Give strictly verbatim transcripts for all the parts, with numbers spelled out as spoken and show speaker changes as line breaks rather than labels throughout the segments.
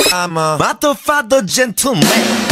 I'm a motherfucker gentleman.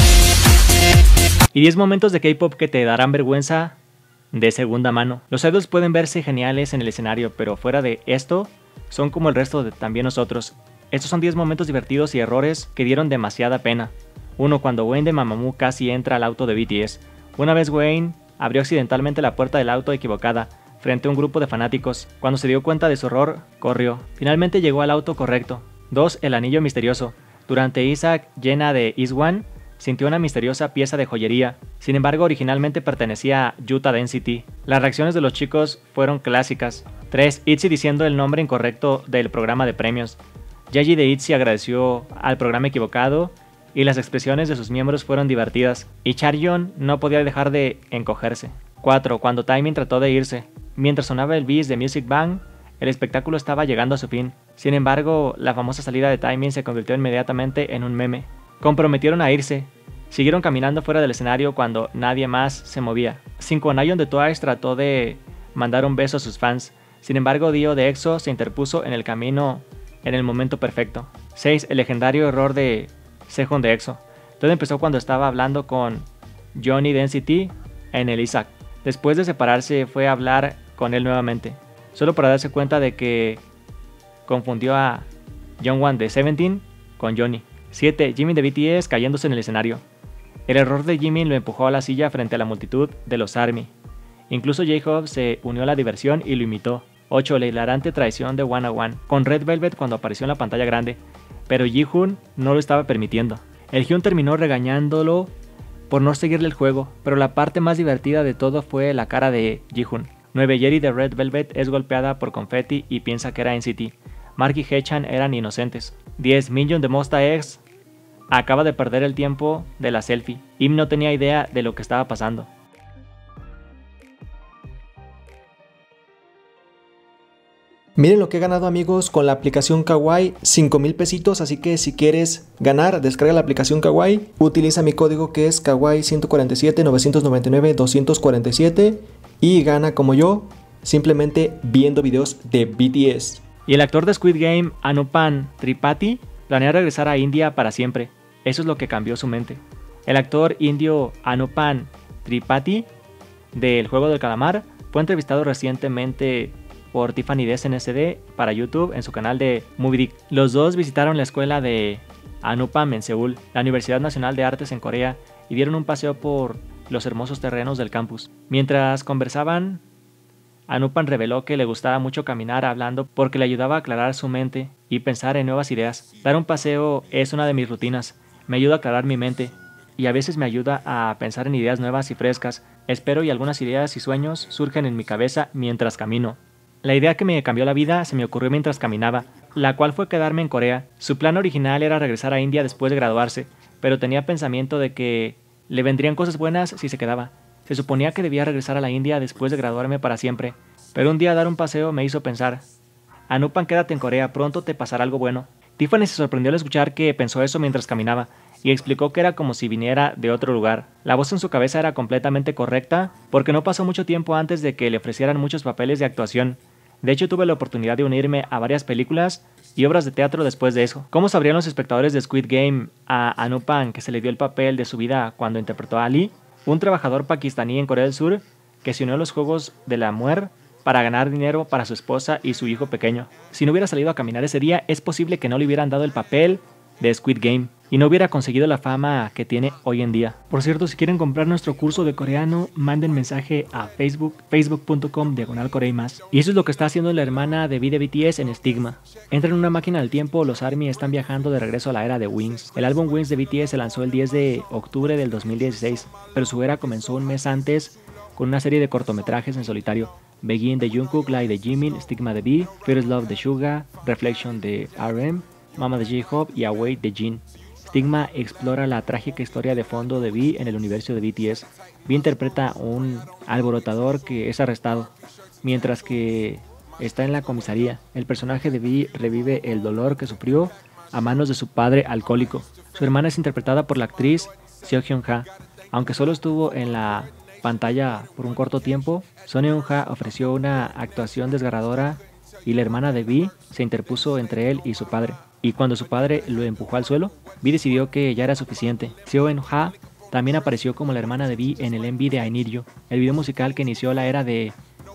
Y diez momentos de K-pop que te darán vergüenza de segunda mano. Los idols pueden verse geniales en el escenario, pero fuera de esto, son como el resto de también nosotros. Estos son diez momentos divertidos y errores que dieron demasiada pena. uno. Cuando Wayne de Mamamoo casi entra al auto de B T S. Una vez Wayne abrió accidentalmente la puerta del auto equivocada frente a un grupo de fanáticos. Cuando se dio cuenta de su error, corrió. Finalmente llegó al auto correcto. dos. El anillo misterioso. Durante Isaac llena de Iswan, sintió una misteriosa pieza de joyería. Sin embargo, originalmente pertenecía a Yuta de N C T. Las reacciones de los chicos fueron clásicas. tres. ITZY diciendo el nombre incorrecto del programa de premios. Yeji de ITZY agradeció al programa equivocado y las expresiones de sus miembros fueron divertidas. Y Charyeon no podía dejar de encogerse. cuatro. Cuando Taemin trató de irse. Mientras sonaba el bis de Music Bank, el espectáculo estaba llegando a su fin. Sin embargo, la famosa salida de Taemin se convirtió inmediatamente en un meme. Comprometieron a irse. Siguieron caminando fuera del escenario cuando nadie más se movía. cinco. Nayeon de Twice trató de mandar un beso a sus fans. Sin embargo, Dio de EXO se interpuso en el camino en el momento perfecto. seis. El legendario error de Sehun de EXO. Todo empezó cuando estaba hablando con Johnny de N C T en el Isaac. Después de separarse fue a hablar con él nuevamente, solo para darse cuenta de que confundió a Jongwan de Seventeen con Johnny. siete. Jimin de B T S cayéndose en el escenario. El error de Jimin lo empujó a la silla frente a la multitud de los ARMY. Incluso J-Hope se unió a la diversión y lo imitó. ocho. La hilarante traición de One on One con Red Velvet cuando apareció en la pantalla grande, pero Ji-Hoon no lo estaba permitiendo. El Hyun terminó regañándolo por no seguirle el juego, pero la parte más divertida de todo fue la cara de Ji-Hoon. nueve. Yeri de Red Velvet es golpeada por confeti y piensa que era N C T. Mark y Haechan eran inocentes. diez. Minhyun de Monsta X acaba de perder el tiempo de la selfie. Im no tenía idea de lo que estaba pasando.
Miren lo que he ganado, amigos, con la aplicación Kawaii, cinco mil pesitos, así que si quieres ganar, descarga la aplicación Kawaii, utiliza mi código que es Kawaii ciento cuarenta y siete, novecientos noventa y nueve, doscientos cuarenta y siete y gana como yo, simplemente viendo videos de B T S.
Y el actor de Squid Game, Anupan Tripathi, planea regresar a India para siempre. Eso es lo que cambió su mente. El actor indio Anupan Tripathi del Juego del Calamar fue entrevistado recientemente por Tiffany de S N S D para YouTube en su canal de Movie Dick. Los dos visitaron la escuela de Anupam en Seúl, la Universidad Nacional de Artes en Corea, y dieron un paseo por los hermosos terrenos del campus. Mientras conversaban, Anupam reveló que le gustaba mucho caminar hablando porque le ayudaba a aclarar su mente y pensar en nuevas ideas. Dar un paseo es una de mis rutinas, me ayuda a aclarar mi mente y a veces me ayuda a pensar en ideas nuevas y frescas. Espero y algunas ideas y sueños surgen en mi cabeza mientras camino. La idea que me cambió la vida se me ocurrió mientras caminaba, la cual fue quedarme en Corea. Su plan original era regresar a India después de graduarse, pero tenía pensamiento de que le vendrían cosas buenas si se quedaba. Se suponía que debía regresar a la India después de graduarme para siempre, pero un día dar un paseo me hizo pensar: Anupam, quédate en Corea, pronto te pasará algo bueno. Tiffany se sorprendió al escuchar que pensó eso mientras caminaba, y explicó que era como si viniera de otro lugar. La voz en su cabeza era completamente correcta, porque no pasó mucho tiempo antes de que le ofrecieran muchos papeles de actuación. De hecho, tuve la oportunidad de unirme a varias películas y obras de teatro después de eso. ¿Cómo sabrían los espectadores de Squid Game a Anupam que se le dio el papel de su vida cuando interpretó a Ali, un trabajador pakistaní en Corea del Sur que se unió a los Juegos de la Muerte para ganar dinero para su esposa y su hijo pequeño? Si no hubiera salido a caminar ese día, es posible que no le hubieran dado el papel de Squid Game y no hubiera conseguido la fama que tiene hoy en día. Por cierto, si quieren comprar nuestro curso de coreano, manden mensaje a Facebook, facebook punto com diagonal corea y más. Y eso es lo que está haciendo la hermana de V de B T S en Stigma. Entra en una máquina del tiempo, los ARMY están viajando de regreso a la era de Wings. El álbum Wings de B T S se lanzó el diez de octubre del dos mil dieciséis, pero su era comenzó un mes antes con una serie de cortometrajes en solitario. Begin de Jungkook, Lie de Jimin, Stigma de V, First Love de Suga, Reflection de R M, Mama de J-Hope y Away de Jin. Stigma explora la trágica historia de fondo de V en el universo de B T S. V interpreta un alborotador que es arrestado, mientras que está en la comisaría. El personaje de V revive el dolor que sufrió a manos de su padre alcohólico. Su hermana es interpretada por la actriz Seo Hyun-ha. Aunque solo estuvo en la pantalla por un corto tiempo, Son Eun-ha ofreció una actuación desgarradora y la hermana de V se interpuso entre él y su padre. y cuando su padre lo empujó al suelo, V decidió que ya era suficiente. Seo Eun-ha también apareció como la hermana de V en el M V de I Need You, el video musical que inició la era de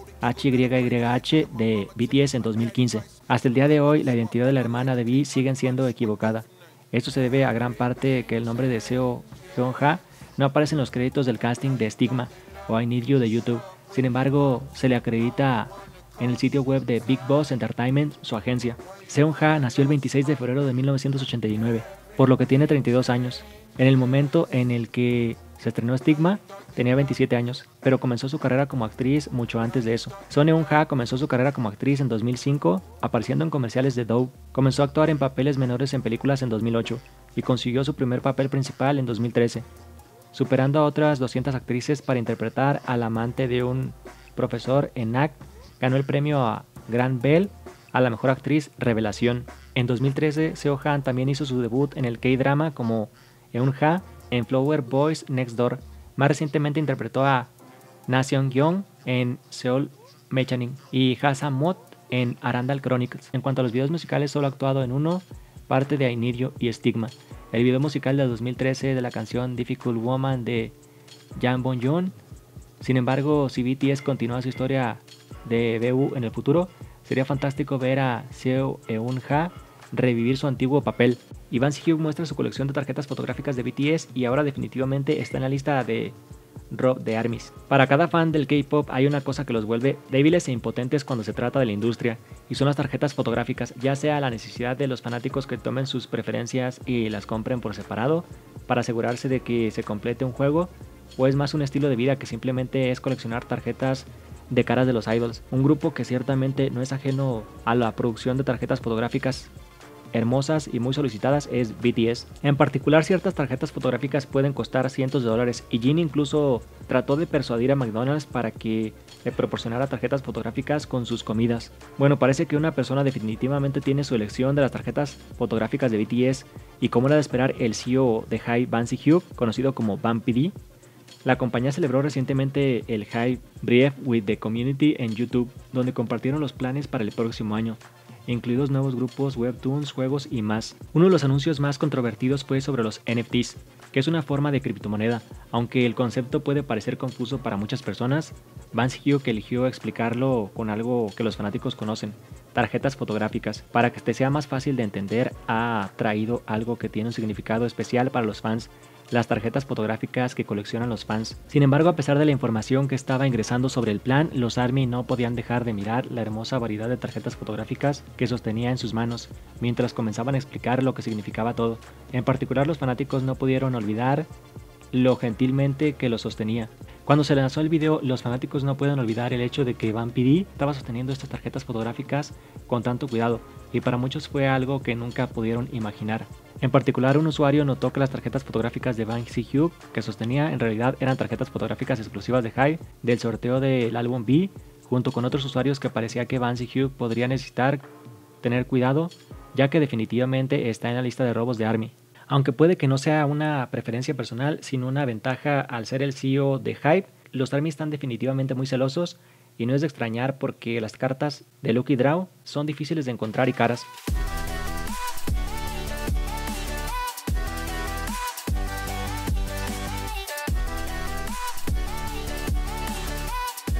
H Y Y H de B T S en dos mil quince. Hasta el día de hoy, la identidad de la hermana de V sigue siendo equivocada. Esto se debe a gran parte que el nombre de Seo Eun-ha no aparece en los créditos del casting de Stigma o I Need You de YouTube. Sin embargo, se le acredita en el sitio web de Big Boss Entertainment, su agencia. Seo Eun-ha nació el veintiséis de febrero de mil novecientos ochenta y nueve, por lo que tiene treinta y dos años. En el momento en el que se estrenó Stigma, tenía veintisiete años, pero comenzó su carrera como actriz mucho antes de eso. Son Eun-ha comenzó su carrera como actriz en dos mil cinco, apareciendo en comerciales de Dove. Comenzó a actuar en papeles menores en películas en dos mil ocho y consiguió su primer papel principal en dos mil trece, superando a otras doscientas actrices para interpretar al amante de un profesor en N A C. Ganó el premio a Grand Bell a la mejor actriz revelación. En dos mil trece, Seo Han también hizo su debut en el K-drama como Eun-ha en Flower Boys Next Door. Más recientemente interpretó a Na Seong-yeon en Seoul Mechanic y Ha Sam-mot en Arandal Chronicles. En cuanto a los videos musicales, solo ha actuado en uno, parte de I Need You y Stigma. El video musical de dos mil trece de la canción Difficult Woman de Jang Bon-yeon. Sin embargo, si B T S continúa su historia de B U en el futuro, sería fantástico ver a Seo Eun-ha revivir su antiguo papel. Ivan Si-hyuk muestra su colección de tarjetas fotográficas de B T S y ahora definitivamente está en la lista de Rob de Armies. Para cada fan del K-pop hay una cosa que los vuelve débiles e impotentes cuando se trata de la industria, y son las tarjetas fotográficas, ya sea la necesidad de los fanáticos que tomen sus preferencias y las compren por separado para asegurarse de que se complete un juego, o es más un estilo de vida que simplemente es coleccionar tarjetas de caras de los idols, un grupo que ciertamente no es ajeno a la producción de tarjetas fotográficas hermosas y muy solicitadas es B T S. En particular, ciertas tarjetas fotográficas pueden costar cientos de dólares y Jin incluso trató de persuadir a McDonald's para que le proporcionara tarjetas fotográficas con sus comidas. Bueno, parece que una persona definitivamente tiene su elección de las tarjetas fotográficas de B T S, y como era de esperar, el C E O de HYBE, Ban Si-hyuk, conocido como Ban P D, la compañía celebró recientemente el HYBE Brief with the Community en YouTube, donde compartieron los planes para el próximo año, incluidos nuevos grupos, webtoons, juegos y más. Uno de los anuncios más controvertidos fue sobre los N F Ts, que es una forma de criptomoneda. Aunque el concepto puede parecer confuso para muchas personas, Ban Si-hyuk eligió explicarlo con algo que los fanáticos conocen: tarjetas fotográficas. Para que te sea más fácil de entender, ha traído algo que tiene un significado especial para los fans: las tarjetas fotográficas que coleccionan los fans. Sin embargo, a pesar de la información que estaba ingresando sobre el plan, los ARMY no podían dejar de mirar la hermosa variedad de tarjetas fotográficas que sostenía en sus manos, mientras comenzaban a explicar lo que significaba todo. En particular, los fanáticos no pudieron olvidar lo gentilmente que lo sostenía. Cuando se lanzó el video, los fanáticos no pueden olvidar el hecho de que Ban P D estaba sosteniendo estas tarjetas fotográficas con tanto cuidado, y para muchos fue algo que nunca pudieron imaginar. En particular, un usuario notó que las tarjetas fotográficas de Ban Si-hyuk que sostenía en realidad eran tarjetas fotográficas exclusivas de HYBE del sorteo del álbum V, junto con otros usuarios que parecía que Ban Si-hyuk podría necesitar tener cuidado, ya que definitivamente está en la lista de robos de ARMY. Aunque puede que no sea una preferencia personal, sino una ventaja al ser el C E O de HYBE, los ARMY están definitivamente muy celosos, y no es de extrañar porque las cartas de Lucky Draw son difíciles de encontrar y caras.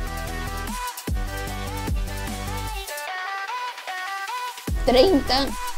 treinta